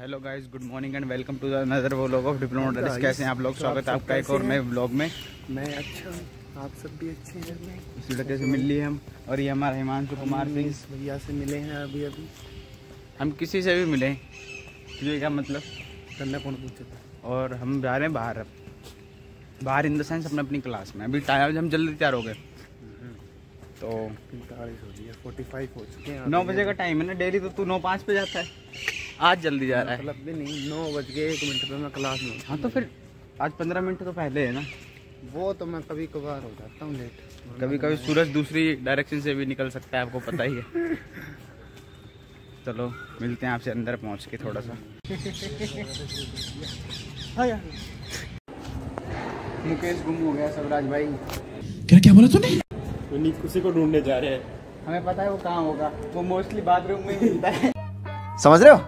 Hello guys, good morning and welcome to another vlog of diploma dress. कैसे हैं आप लोग? स्वागत है आपका एक और नए व्लॉग में। मैं अच्छा हूँ, आप सब भी अच्छे हैं। इसी लड़के से मिल लिए हम, और ये हमारा हिमांशु कुमार सिंह। इस भैया से मिले हैं अभी। हम किसी से भी मिले, तुझे क्या मतलब? करना कौन पूछता? और हम जा रहे हैं बाहर इन द सेंस अपने अपनी क्लास में। अभी टाइम हम जल्दी तैयार हो गए तो 45 हो चुके हैं। 9 बजे का टाइम है ना, डेली तो तू 9:05 पे जाता है, आज जल्दी जा रहा है। मतलब भी नहीं, 9 बज गए 1 मिनट पे मैं क्लास में। हाँ तो फिर आज 15 मिनट तो पहले है ना। वो तो मैं कभी कभार हो जाता हूँ लेट। कभी कभी सूरज दूसरी डायरेक्शन से भी निकल सकता है, आपको पता ही है। चलो मिलते हैं आपसे अंदर पहुंच के थोड़ा सा। मुकेश गुम हो गया, सबराज भाई। क्या बोला तूने? उसी को ढूंढने जा रहे हैं। हमें पता है वो कहाँ होगा, वो मोस्टली बाथरूम में ही मिलता है। समझ रहे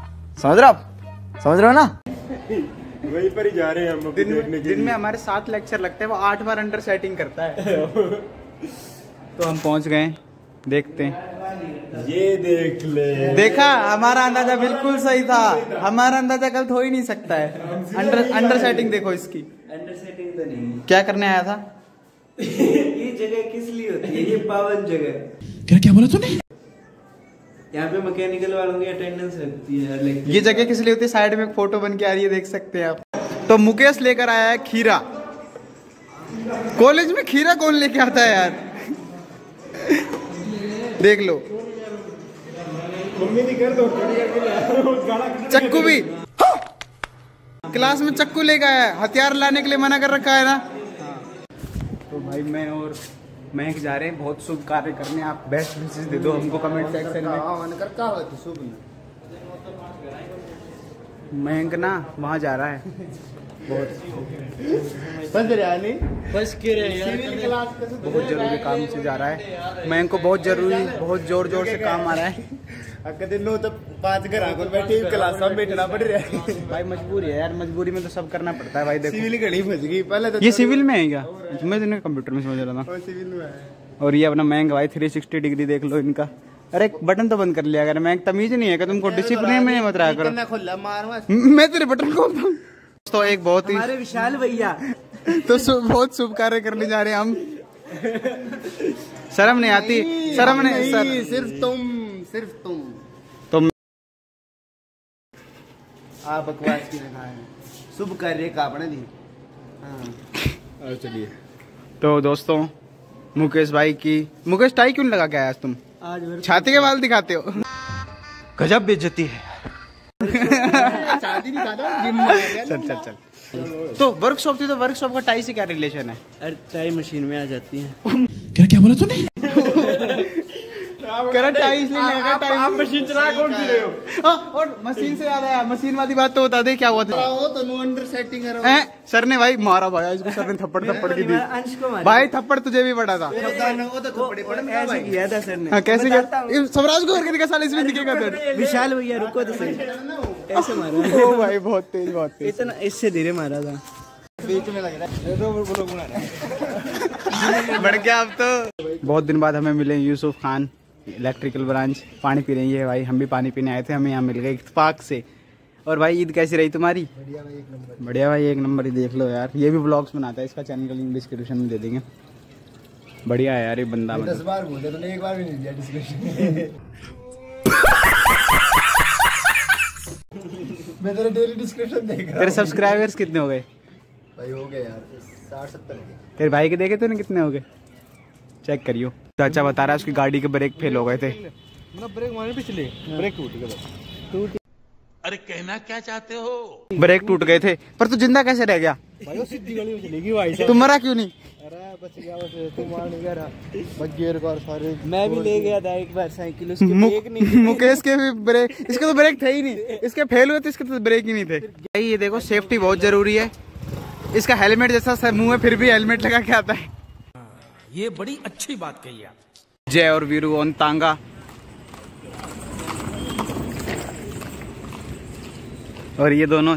हो ना? वहीं पर ही जा रहे हैं हम। दिन में हमारे 7 लेक्चर लगते हैं, वो 8 बार अंडर सेटिंग करता है। तो हम पहुंच गए, देखते हैं। ये देख ले, देखा, हमारा अंदाजा बिल्कुल सही था। हमारा अंदाजा गलत हो ही नहीं सकता है। अंडर सेटिंग देखो इसकी। अंडर सेटिंग तो नहीं। क्या करने आया था? ये जगह किस लिए होती है? ये पावन जगह। क्या बोला तूने? यहाँ पे मैकेनिकल वालों की अटेंडेंस लगती है। ये जगह किस लिए होती है? साइड में एक फोटो बन के आ रही है, देख सकते हैं आप। तो मुकेश लेकर आया है खीरा। कॉलेज में खीरा कौन लेके आता है यार? देख लो, मम्मी ने कर दो। चक्कू भी क्लास में चक्कू लेके आया है। हथियार लाने के लिए मना कर रखा है ना। तो भाई मैं और महक जा रहे हैं बहुत शुभ कार्य करने। आप बेस्ट विशेष दे दो हमको कमेंट सेक्शन में। महक ना वहाँ जा रहा है बहुत जरूरी काम से जा रहा है। महक को बहुत जरूरी, बहुत जोर से काम आ रहा है। दिनों तो 5 घर आकर बैठे क्लास में बैठना पड़ रहा है। भाई मजबूरी है यार, मजबूरी में तो सब करना पड़ता है भाई। देखो सिविल घड़ी फंस गई पहले तो। ये सिविल में है क्या? मैं तो कंप्यूटर में समझ रहा था। सिविल में है। और ये अपना महंगा भाई 360 डिग्री देख लो इनका। अरे बटन तो बंद कर लिया अगर। महंग तमीज नहीं है कि तुमको डिसिप्लिन में मत रहा करो। मैं तेरे बटन खोलता हूँ। तो एक बहुत ही हमारे विशाल भैया तो बहुत शुभ कार्य करने जा रहे हैं हम। शर्म नहीं आती? शर्म नहीं, सिर्फ तुम तो आप बकवास की रखा है। शुभ कार्य का अपने दी। हाँ चलिए। तो दोस्तों मुकेश भाई की, मुकेश टाई क्यों लगा के आया आज तुम? आज छाती के बाल दिखाते हो। गजब बेइज्जती है। शादी नहीं खाता। चल तो वर्कशॉप थी, तो वर्कशॉप का टाई से क्या रिलेशन है? अरे टाई मशीन में आ जाती है। क्या बोला तूने? टाई इसलिए लगा। टाई आप मशीन चला कौन सी रहे हो? हाँ, और मशीन से याद आया, मशीन वाली बात तो बता दे, क्या हुआ था? वो तो नो अंडर सेटिंग है। सर ने भाई मारा भाई, इसको सर ने थप्पड़ की दी। अंश को मारा। भाई थप्पड़ तुझे भी पड़ा था। वो तो थप्पड़ पड़ा ऐसे किया था सर ने। हाँ, कैसे क्या? स्वराज को करके दिखा साल इसमें दिखेगा तेरे। विशाल भैया रुको तो सही। ऐसे मारा। ओ भाई बहुत तेज इतना इससे धीरे मारा था। बीच में लग रहा है। बढ़ गया अब तो। बहुत दिन बाद हमें मिले यूसुफ खान, इलेक्ट्रिकल ब्रांच। पानी पी रही है भाई, हम भी पानी पीने आए थे, हमें यहाँ मिल गए इत्तेफाक से। और भाई ईद कैसी रही तुम्हारी? बढ़िया भाई, एक नंबर ही। देख लो यार, ये भी व्लॉग्स बनाता है, इसका चैनल का लिंक डिस्क्रिप्शन में दे देंगे। बढ़िया है यार ये बंदा। 10 बार बोलते तूने, एक बार भी नहीं दिया डिस्क्रिप्शन। मैं तेरा डेली डिस्क्रिप्शन देख रहा हूं। तेरे सब्सक्राइबर्स कितने हो गए? भाई हो गए यार 60-70 के। तेरे भाई के देखे तूने कितने हो गए? चेक करियो। चाचा बता रहा है उसकी गाड़ी के ब्रेक फेल हो गए थे। ब्रेक मारे पिछले, ब्रेक टूट गया। अरे कहना क्या चाहते हो? ब्रेक टूट गए थे, पर तू जिंदा कैसे रह गया? भाई वो सीधी गली में चलेगी भाई। तू मरा क्यों नहीं? अरे बच गया बस, तू मार नहीं गया। बच गया एक बार सारे। मैं भी ले गया था एक बार साइकिल, उसके ब्रेक नहीं। मुकेश के भी ब्रेक, इसके तो ब्रेक थे ही नहीं। इसके फेल हुए थे, इसके तो ब्रेक ही नहीं थे। भाई ये देखो, सेफ्टी बहुत जरूरी है। इसका हेलमेट जैसा मुंह है, फिर भी हेलमेट लगा के आता है। ये बड़ी अच्छी बात कही आप। जय और वीरू ऑन तांगा। और ये दोनों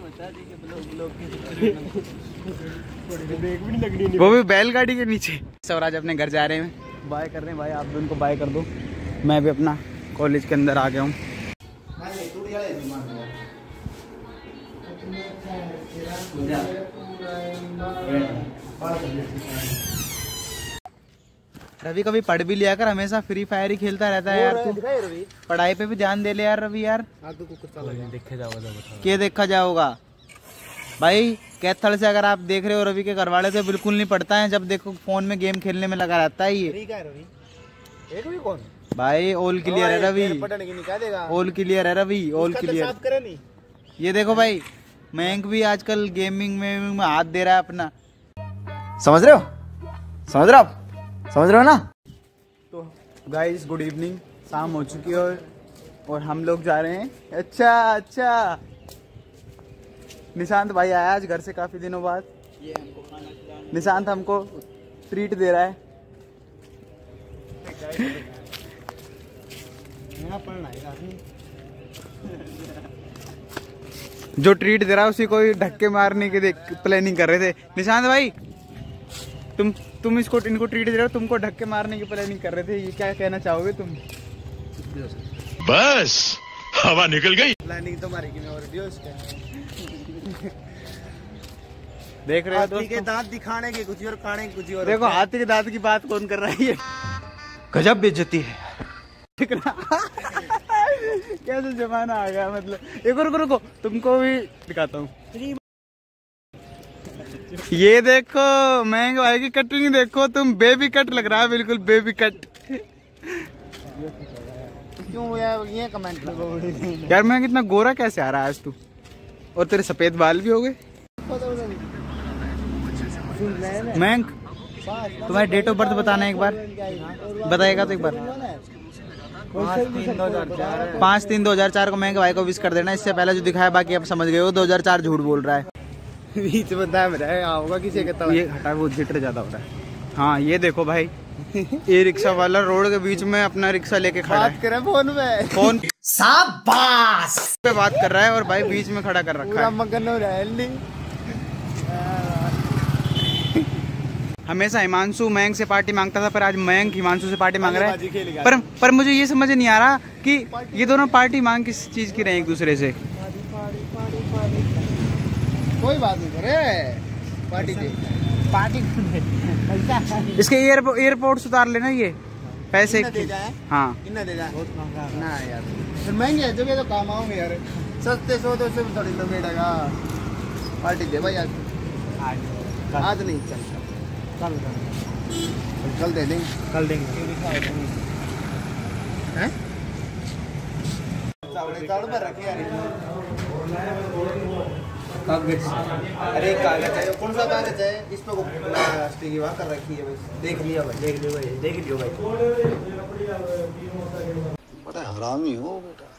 वो भी बैलगाड़ी के नीचे। स्वराज अपने घर जा रहे हैं, बाय कर रहे हैं भाई। आप भी उनको बाय कर दो। मैं भी अपना कॉलेज के अंदर आ गया हूँ। रवि कभी पढ़ भी लिया कर, हमेशा फ्री फायर ही खेलता रहता है यार तू। पढ़ाई पे भी ध्यान दे ले यार रवि यार। क्या देखा जाओगा भाई? कैथल से अगर आप देख रहे हो रवि के घर वाले तो बिल्कुल नहीं पढ़ता है, जब देखो फोन में गेम खेलने में लगा रहता है ये। भाई ऑल क्लियर है रवि, ऑल क्लियर है रवि, ऑल क्लियर। ये देखो भाई मयंक भी आजकल गेमिंग में हाथ दे रहा है अपना। समझ रहे हो? समझ रहे हो आप? समझ रहे हो ना? तो गाइस गुड इवनिंग, शाम हो चुकी है और हम लोग जा रहे हैं। अच्छा निशांत भाई आया आज घर से काफी दिनों बाद। ये हमको खाना खिला, निशांत हमको ट्रीट दे रहा है। जो ट्रीट दे रहा है उसी को धक्के मारने की प्लानिंग कर रहे थे। निशांत भाई तुम इनको ट्रीट दे रहे हो, तुमको धक्के मारने की प्लानिंग कर रहे थे, ये क्या कहना चाहोगे तुम? बस हवा निकल गई। प्लानिंग तुम्हारी की और देख रहे हो हाथी के दांत दिखाने के कुछ और खाने के कुछ और। देखो हाथी के दांत की बात कौन कर रहा है? ये गजब बेइज्जती है। ठीक ना? कैसे जमाना आ गया, मतलब। एक रुको तुमको भी दिखाता हूँ। ये देखो महंग भाई की कटिंग देखो तुम, बेबी कट लग रहा है, बिल्कुल बेबी कट। क्यों यार ये कमेंट करो यार मैं कितना गोरा कैसे आ रहा है आज तू, और तेरे सफेद बाल भी हो गए। महंग तुम्हारी डेट ऑफ बर्थ बताना एक बार, बताएगा तो एक बार। 5/3/2004 को महंग भाई को विश कर देना। इससे पहले जो दिखाया बाकी आप समझ गए हो, 2004 झूठ बोल रहा है। बीच में दाम रहा होगा किसी के तब। ये हटा, वो जिटर ज्यादा हो रहा है। हाँ ये देखो भाई, ये रिक्शा वाला रोड के बीच में अपना रिक्शा लेके खड़ा है। बात करे फोन में, फोन शाबाश पे बात कर रहा है और भाई बीच में खड़ा कर रखा है। मगन हो रहा है। हमेशा हिमांशु मयंक से पार्टी मांगता था, पर आज मयंक हिमांशु से पार्टी मांग रहा है। पर मुझे ये समझ नहीं आ रहा कि ये दोनों पार्टी मांग किस चीज की रहे एक दूसरे से। कोई बात नहीं करे पार्टी इसके एयरपोर्ट उतार लेना ये पैसे दे जाए। हाँ इतना दे जाए ना यार, फिर महंगे है जो तो काम आओगे यार। सस्ते 100 से थोड़ी तो मिलेगा। पार्टी दे भाई आज नहीं चल कल दे देंगे, कल देंगे। कागज, अरे कागज है, कौन सा कागज है? इस पे प्लास्टिक की वहाँ कर रखी है भाई। देख लिया भाई, देख लियो भाई, देख लियो भाई। बड़ा हरामी हो बेटा।